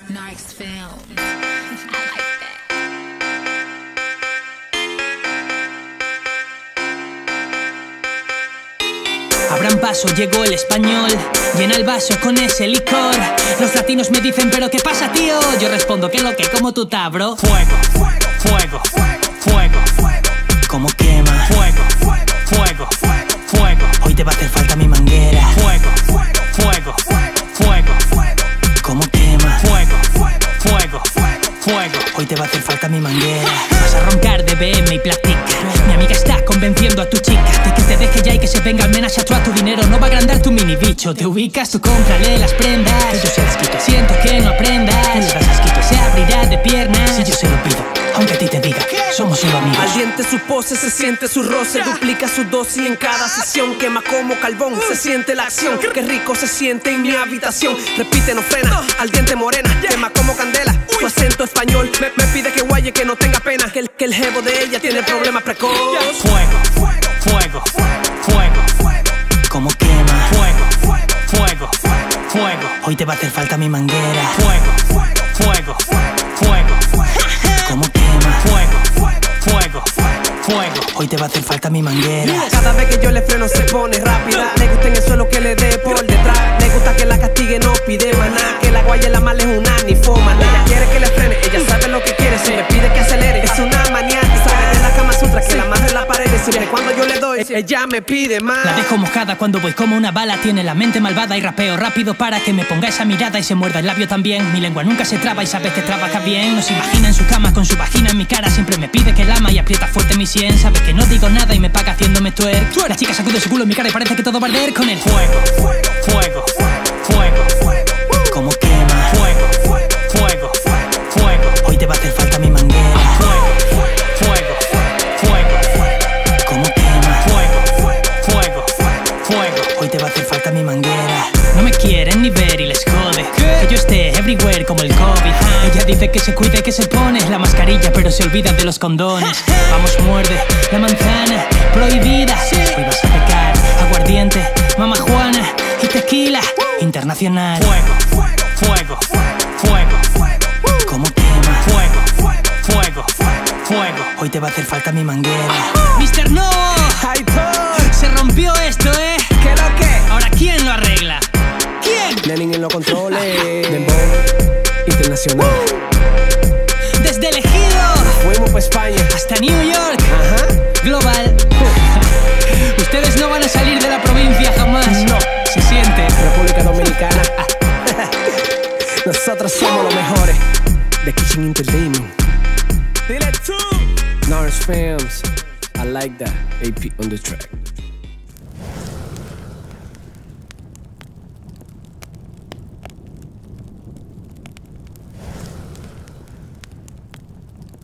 Nice film. I like that. Abran paso, llegó el español. Llena el vaso con ese licor. Los latinos me dicen, ¿pero qué pasa, tío? Yo respondo, ¿qué lo que? ¿Cómo tú estás, bro? Fuego, fuego, fuego, fuego, fuego. ¿Cómo quema? Fuego, fuego, fuego, fuego. Hoy te va a hacer falta mi manguera. Fuego, fuego, fuego, fuego, fuego. ¿Cómo quema? Fuego, fuego, fuego, fuego. Hoy te va a hacer falta mi manguera. Vas a roncar de BM y plastica. Mi amiga está convenciendo a tu chica de que te deje ya y que se venga al menos a tu dinero. No va a agrandar tu mini bicho. Te ubicas, tú cómprale las prendas. Que yo se las quito, siento que no aprendas. Tú le das asquito, se abrirá de piernas. Si yo se lo pido, aunque a ti te diga, somos solo amigos. Al diente su pose, se siente su roce. Duplica su dosis en cada sesión. Quema como carbón, se siente la acción. Qué rico se siente en mi habitación. Repite, no frena, al diente morena. Quema como candela, su acento español. Me pide que guaye, que no tenga pena. Que el jevo de ella tiene problemas precoz. Fuego, fuego, fuego, fuego, fuego. ¿Cómo quema? Fuego, fuego, fuego, fuego. Hoy te va a hacer falta mi manguera. Fuego, fuego, fuego, fuego. ¿Cómo quema? Fuego, fuego, fuego, fuego. Hoy te va a hacer falta mi manguera. Cada vez que yo le freno se pone rápida. Le gusta en el suelo que le dé por detrás. Le gusta que la castigue, no pide maná. Que la guaya la mala es una nifoma. Ella quiere que le frene, ella sabe lo que quiere. Se me pide que acelere, es una maniática. Sabe de la Kama Sutra que la amarre en la pared. Siempre cuando yo le doy, ella me pide más. La dejo mojada cuando voy como una bala. Tiene la mente malvada y rapeo rápido para que me ponga esa mirada y se muerda el labio también. Mi lengua nunca se traba y sabes que trabaja bien. No se imagina en su cama con su vagina en mi cara. Siempre me pide que la ama y aprieta fuerte mi sien. Sabe que no digo nada y me paga haciéndome twerk. La chica sacude su culo en mi cara y parece que todo va a arder con el fuego, fuego, fuego, fuego, fuego. ¿Cómo quema? Fuego, fuego, fuego, fuego. Hoy te va a hacer falta mi manguera. Fuego, fuego, fuego, fuego. ¿Cómo quema? Fuego, fuego, fuego. Hoy te va a hacer falta mi manguera. No me quieren ni ver y les jode que yo esté everywhere como el COVID. Ella dice que se cuida y que se pone la mascarilla, pero se olvida de los condones. Vamos, muerde la manzana prohibida. Hoy vas a pecar aguardiente, mamá Juana y tequila internacional. Fuego, fuego, fuego, fuego, fuego. ¿Cómo quema? Fuego, fuego, fuego, fuego. Hoy te va a hacer falta mi manguera. Mr. No, Hyper, se rompió esto, ¿qué lo que? Ahora ¿quién lo arregla? ¿Quién? Lenin en los controles. Dembow internacional. Desde el Ejido Fuimos pa' España. hasta New York, Ajá. global. Ustedes no van a salir de la provincia jamás. No. Se siente. República Dominicana. Nosotros somos los mejores. The Kitchen Entertainment. Dile tú. Norris Films. I like that. AP on the track.